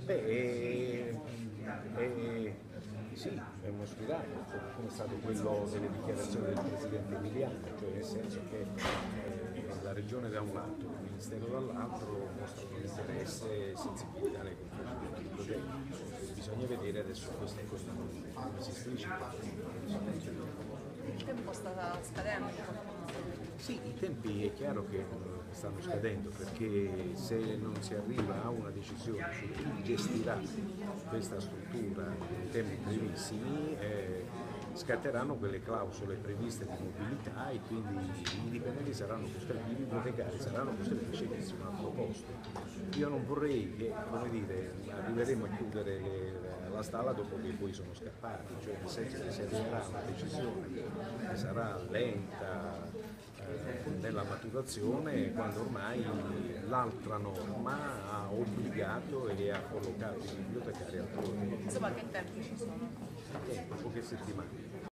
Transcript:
Beh, sì, è uno spiraglio, come è stato quello delle dichiarazioni del Presidente Emiliano, cioè nel senso che la Regione da un lato, il Ministero dall'altro mostrano interesse e sensibilità nei confronti del progetto. Bisogna vedere adesso queste cose come si esplicitano. Il tempo sta scadendo in qualche modo. Sì, i tempi è chiaro che stanno scadendo perché se non si arriva a una decisione su chi gestirà questa struttura in tempi brevissimi, scatteranno quelle clausole previste di mobilità e quindi i dipendenti saranno costretti, i bibliotecari saranno costretti a scegliersi un altro posto. Io non vorrei che, come dire, arriveremo a chiudere la stalla dopo che poi sono scappati, cioè nel senso che si arriverà a una decisione che sarà lenta nella maturazione quando ormai l'altra norma ha obbligato e ha collocato i bibliotecari altrove. Insomma, che tempi ci sono? Poche settimane.